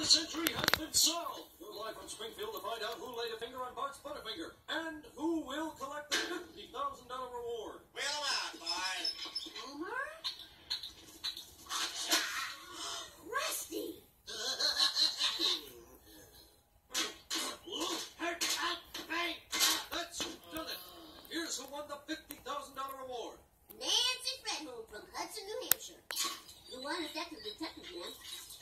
the century has been solved. We're live from Springfield to find out who laid a finger on Bart's Butterfinger and who will collect the $50,000 reward. Wheel 'em out, boys. Homer? Rusty! That's done it. Here's who won the $50,000 reward. Nancy Fredholm from Hudson, New Hampshire. The one effective detective man